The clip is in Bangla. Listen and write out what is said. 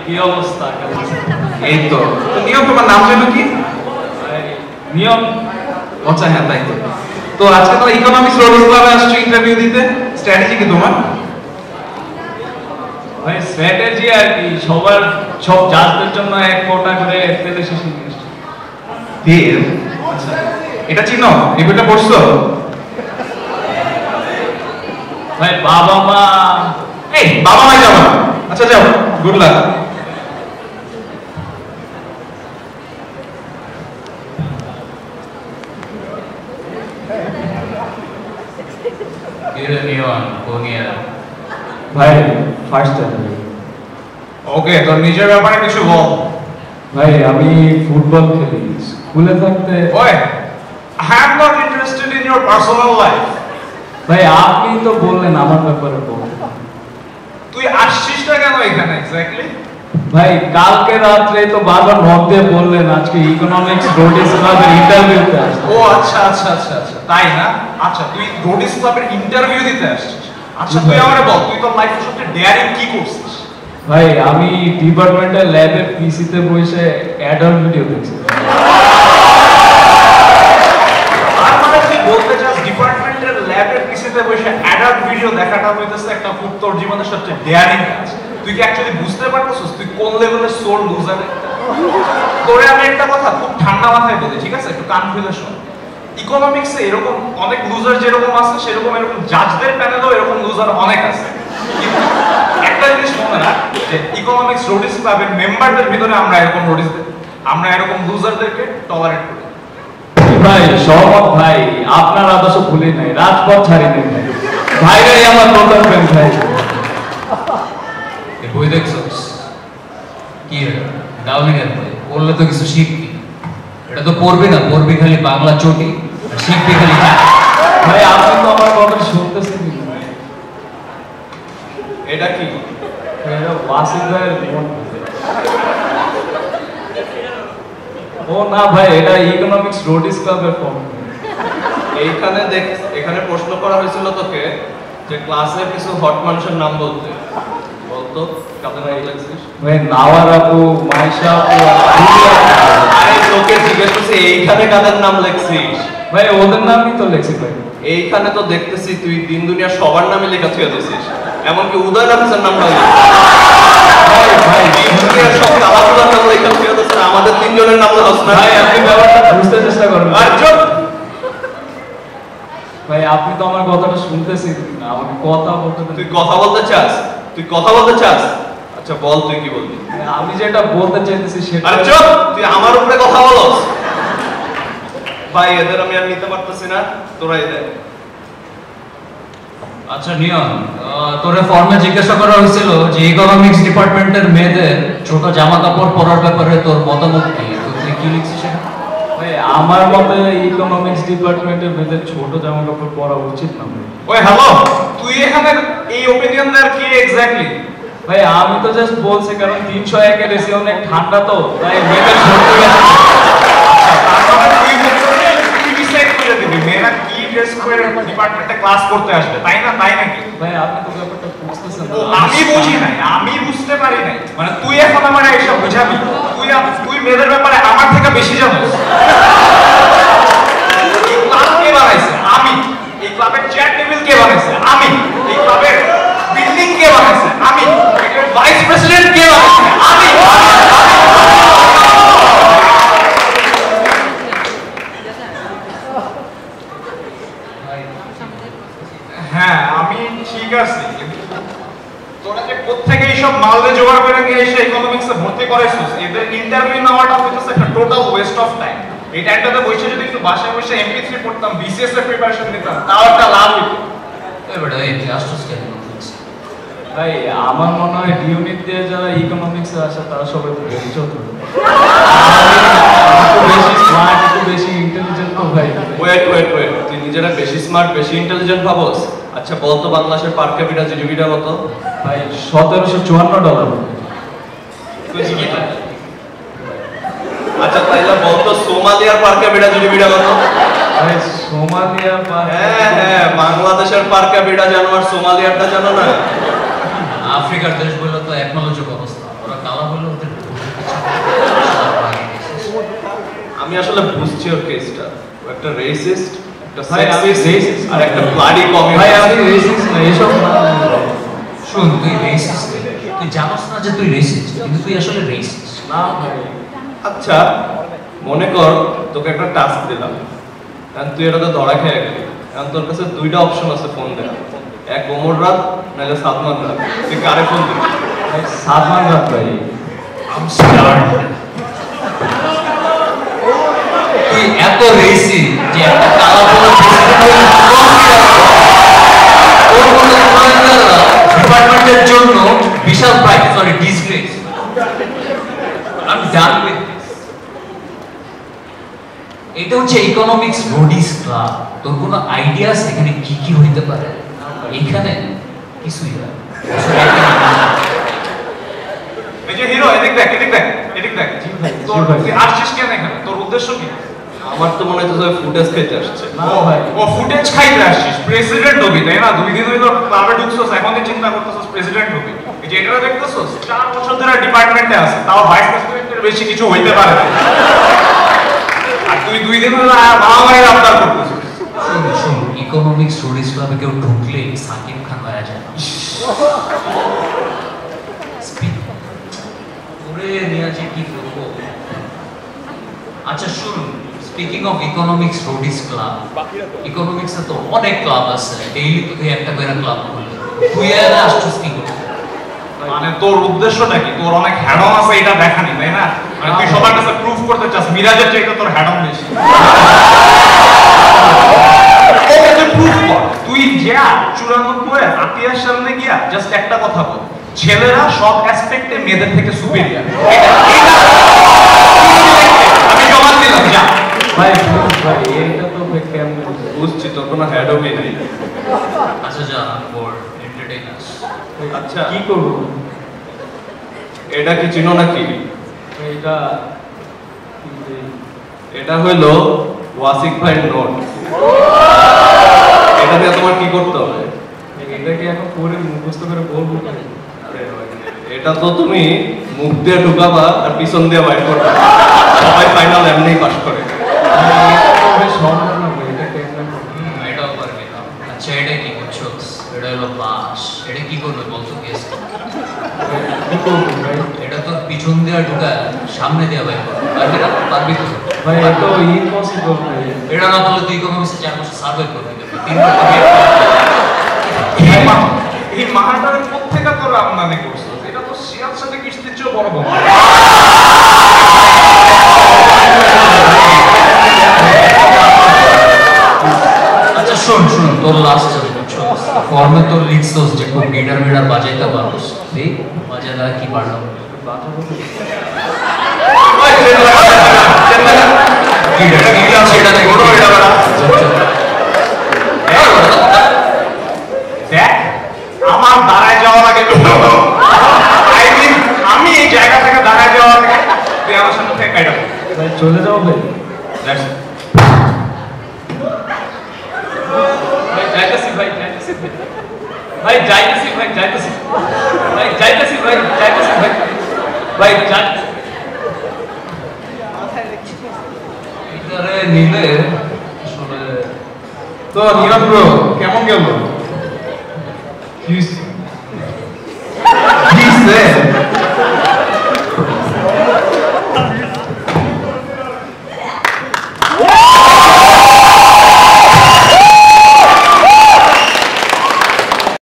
কি অবস্থা? এই তো নিয়ম, তোমার নাম যেন কি? নিয়ম। আচ্ছা হ্যাঁ তাই তো। তো আজকে তো ইকোনমিক্স রোডস ক্লাবে আসছো ইন্টারভিউ দিতে, স্ট্র্যাটেজি কি তোমার? ভাই স্ট্র্যাটেজি আর কি, সব জাজদের জন্য এক কোটা করে তেলে শেষে নিয়ে এসছি। তেল? আচ্ছা এটা চিনো? এই বইটা পড়ছো? ভাই বাবা মা। এই বাবা মা যাও না। আচ্ছা যাও, গুড লাক। ভাই ফার্স্ট টাইম। ওকে, তো নিজের ব্যাপারে কিছু বল। ভাই আমি ফুটবল খেলি স্কুলে থাকতে। ওই I am not interested in your personal life. ভাই আপনি তো বললেন আমার ব্যাপারে বলতে। তুই আসছিস না কেন এখানে এক্স্যাক্টলি? ভাই কালকে রাত্রে তো বারবার নক দিয়ে বললেন আজকে ইকোনমিক্স রোডিস ক্লাবের ইন্টারভিউতে আসতে। ও আচ্ছা আচ্ছা আচ্ছা আচ্ছা তাই না? আচ্ছা তুই রোডিস ক্লাবের ইন্টারভিউ দিতে আসছিস। আচ্ছা তুই আমারে বল, তুই তোর লাইফে সবচেয়ে ডেয়ারিং কি করছিস? ভাই আমি ডিপার্টমেন্টের ল্যাবে পিসিতে বসে অ্যাডাল্ট ভিডিও দেখছি। আর মানে তুই বলতে চাস ডিপার্টমেন্টের ল্যাবে পিসিতে বসে অ্যাডাল্ট ভিডিও দেখাটা হইতেছে একটা খুব তোর জীবনের সবচেয়ে ডেয়ারিং কাজ? তুই কি অ্যাকচুয়ালি বুঝতে পারতেছিস তুই কোন লেভেলের সোর লুজার? তোরে আমি একটা কথা খুব ঠান্ডা মাথায় বলি, ঠিক আছে? একটু কান খুলে শোন। ইকোনমিক্সে এরকম অনেক লুজার যেরকম আছে সেরকম এরকম জাজদের প্যানেলেও এরকম লুজার অনেক আছে। কিন্তু একটা জিনিস মনে রাখ যে ইকোনমিক্স রোডিস ক্লাবের মেম্বারদের ভিতরে আমরা এরকম লুজারদেরকে টলারেট করি। ভাই সহমত ভাই, আপনার আদর্শ ভুলি নাই, রাজপথ ছাড়ি নেই ভাই। ভাইরাই আমার প্রথম প্রেম ভাই। এই বই দেখছস? কি ডাউনিং এর বই, পড়লে তো কিছু শিখবি। এটা তো পড়বি না, পড়বি খালি বাংলা চটি আর শিখবি খালি চাট। ভাই আপনি তো আমার কথা শুনতেছেন না। এটা কি? এটা ওয়াসিম ভাইয়ের মন। ও না ভাই, এটা ইকোনমিক্স রোডিস ক্লাবের ফর্ম। এখানে প্রশ্ন করা হয়েছিল তোকে যে ক্লাসের কিছু হট মানুষের নাম বলতে। বলতো কাদের নাম লিখছিস? ভাই নাওয়ার আপু, মাইশা আপু, আরে তোকে জিজ্ঞেস করছি এইখানে কাদের নাম লিখছিস? ভাই ওদের নামই তো লেখছি ভাই। এইখানে তো দেখতেছি তুই দিন দুনিয়া সবার নামে লেখা থুয়ে দিছিস, এমনকি উদয় হাফিজের নামটা ভাই ভাই দিন দুনিয়ার সব কালাকুলার নাম লেখা থুয়ে দিছিস, আমাদের তিনজনের নাম হস না। ভাই আপনি ব্যাপারটা বুঝতে চেষ্টা করুন। আর চুপ! ভাই আপনি তো আমার কথাটা শুনতেছেন না, আমাকে কথা বলতে দেন। তুই কথা বলতে চাস? তুই কথা বলতে চাস? আচ্ছা বল তুই কি বলবি? আমি যেটা বলতে চাইতেছি সেটা। আরে চুপ! তুই আমার উপরে কথা বলস। ভাই এদের আমি আর নিতে পারতেছি না, তোরাই দে। আচ্ছা নিয়ম, তোরে ফর্মে জিজ্ঞাসা করা হয়েছিল যে ইকোনমিক্স ডিপার্টমেন্টের মেয়েদের ছোট জামা কাপড় পরার ব্যাপারে তোর মতামত কি? তুই কি লিখছিস এখানে? ভাই আমার মতে ইকোনমিক্স ডিপার্টমেন্টের মেয়েদের ছোট জামা কাপড় পরা উচিত না ভাই। ওই হ্যালো, তুই এখানে এই ওপিনিয়ন দেয়ার কি এক্স্যাক্টলি? ভাই আমি তো জাস্ট বলছি কারণ 301 এর এসি অনেক ঠান্ডা তো তাই মেয়েদের ছোট মেয়েরা কি ড্রেস করে ডিপার্টমেন্টে ক্লাস করতে আসবে, তাই না? তাই নাকি? ভাই আপনি তো ব্যাপারটা বুঝতেছেন না। আমি বুঝি নাই, আমি বুঝতে পারি নাই। মানে তুই এখন আমার এইসব বুঝাবি? তুই মেয়েদের ব্যাপারে আমার থেকে বেশি জানিস। এই ক্লাব কে বানাইছে? আমি। এই ক্লাবের চেয়ার টেবিল কে বানাইছে? আমি। এই ক্লাবের বিল্ডিং কে বানাইছে? আমি। এর ভাইস প্রেসিডেন্ট কে বানাইছে? আমি। হ্যাঁ আমি ঠিক আছে, তোরা যে কোত্থেকে এইসব মালদে জোগাড় করে নিয়ে এসে ইকোনমিক্সে ভর্তি করাইছিস, এদের ইন্টারভিউ নেওয়াটা হচ্ছে একটা টোটাল ওয়েস্ট অফ টাইম। এই টাইমটাতে বসে যদি একটু বাসায় বসে MP3 পড়তাম, BCS এর প্রিপারেশন নিতাম, তাও একটা লাভ হইতো। এবারে এই তুই আসছিস কেন? ভাই আমার মনে হয় ইউনিট দিয়ে যারা ইকোনমিক্সে আসে তারা সবাই বেশি চতুর, একটু বেশি স্মার্ট, একটু বেশি ইন্টেলিজেন্ট তো ভাই। ওয়েট তুই নিজেরা বেশি স্মার্ট, বেশি ইন্টেলিজেন্ট ভাবস? আচ্ছা বলতো বাংলাদেশের পার ক্যাপিটা জিডিপিটা কত? ভাই $1754। তুই জিডিপি? আচ্ছা তাইলে বলতো সোমালিয়ার পার ক্যাপিটা জিডিপিটা কত? ভাই সোমালিয়া হ্যাঁ বাংলাদেশের পার ক্যাপিটা জানো আর সোমালিয়ারটা জানো না? আফ্রিকার দেশগুলো তো একনোলজিক অবস্থা, ওরা কালা হলো আমি আসলে বুঝছি ওর কেসটা। ও একটা রেসিস্ট, একটা ভাই, আমি racist আর একটা ব্লাডি ভাই কমিউনিস্ট। আমি রেসিস্ট না, এসব না। শুন, তুই রেসিস্ট, তুই জানোস না যে তুই রেসিস্ট, কিন্তু তুই আসলে রেসিস্ট। না ভাই, আচ্ছা মনে কর তোকে একটা টাস্ক দিলাম, কারণ তুই এটাতে ধরা খেয়ে গেলি। কারণ তোর কাছে দুইটা অপশন আছে ফোন দেওয়া, এক ওমর রাত নাহলে সালমান রাত। তুই কারে ফোন দিবি? সালমান রাত ভাই। তুই এত রেসি যে একটা কালা বড় ডিপার্টমেন্টের জন্য বিশাল প্রাইস, সরি ডিসগ্রেস। আমি ডান উইথ দিস। এটা হচ্ছে ইকোনমিক্স রোডিস ক্লাব। তোর কোনো আইডিয়া আছে এখানে কি কি হইতে পারে? এখানে কিছুই না। এই যে হিরো, এদিক দেখ, এদিক দেখ, এদিক দেখ। তোর তুই আসছিস কেন এখানে? তোর উদ্দেশ্য কি? আমার তো মনে হচ্ছে ফুটেজ খাইতে আসছে। না ভাই, ও ফুটেজ খাইতে আসছিস, প্রেসিডেন্ট হবি তাই না? 2 দিন হইল ক্লাবে ঢুকছস, এখন তুই চিন্তা করতেছস প্রেসিডেন্ট হবি। এই যে এটা দেখতেছস, 4 বছর ধরে ডিপার্টমেন্টে আছে, তাও ভাইস প্রেসিডেন্টের বেশি কিছু হইতে পারে না। আর তুই 2 দিন হইল মারামারি আবদার করতেছিস। শুন শুন, ইকোনমিক্স রোডিস ক্লাবে কেউ ঢুকলে সাকিব খান হয়ে যায়। ওরে নিয়াজি কি করবো? আচ্ছা শুন, speaking of economics roadies club, ইকোনমিক্সে তো অনেক ক্লাব আছে, ডেইলি তো তুই একটা করে ক্লাব খুলবে। তুই আর আসছিস কি করবি? মানে তোর উদ্দেশ্যটা কি? তোর অনেক হ্যাডম আছে এটা দেখানি তাই না? মানে তুই সবার কাছে প্রুফ করতে চাস মিরাজের চাইতে তোর হ্যাডম বেশি। ওকে তুই প্রুফ কর। তুই যা 94 আতিয়ার সামনে গিয়া জাস্ট একটা কথা বল, ছেলেরা সব অ্যাসপেক্টে মেয়েদের থেকে সুপিরিয়র। আমি জবাব দিলাম, যা। ভাই ভাই এটা তো কেমন? বুঝছি তোর কোনো হ্যাডওয়ে নেই। আচ্ছা যা, বোর্ড এন্টারটেইনার্স। আচ্ছা কি করবো? এটা কি চিনো নাকি? এটা এটা হইলো ওয়াসিক ভাইয়ের নোট। এটা দিয়ে তোমার কি করতে হবে? এটাকে এখন পরে মুখস্থ করে বলবো কেন? এটা তো তুমি মুখ দিয়ে ঢুকাবা আর পিছন দিয়ে বাইর করবে। সবাই ফাইনাল এমনিই পাস করে। সম্ভব না ভাই, এটা কেমন? এটাও পারবি না। আচ্ছা এটা কি করছো? এটা হলো বাস। এটা কি করবে বলতো? গেস। কি করবো ভাই? এটা তোর পিছন দিয়ে ঢুকায় সামনে দিয়ে বাইর করবে। পারবি না? পারবি তো? ভাই এত ইম্পসিবল ভাই। এটা না বললে তুই ইকোনমিক্সে 4 বছর সার্ভাইভ করবি। এই মাহাটারের কোত্থেকে তোরা আমদানি করছিস? এটা তো শিয়ার সাথে কিস্তির চেয়েও বড় বোমা। আচ্ছা শোন শোন, তোর লাস্ট ফর্মে তোর লিখছস যে খুব গিটার মিটার বাজাইতে পারোস। এই বাজালা কি পারলাম? গিটার সেটা দেখো এটা বড়। দেখ আমার দাঁড়ায় যাওয়ার আগে I mean, আমি এই জায়গা থেকে দাঁড়ায় যাওয়ার আগে তুই আমার সামনে থেকে কাইটা পড়। ভাই চলে যাও ভাই। That's it. ভাই যাইতেছি ভাই, যাইতেছি ভাই। ভাই যাইতেছি ভাই, যাইতেছি। ভাই যাইতেছি ভাই, যাইতেছি ভাই। ভাই যাইতেছি। এটারে নিলে আসলে তো নিয়ম ব্রো কেমন গেল? কি হইছে?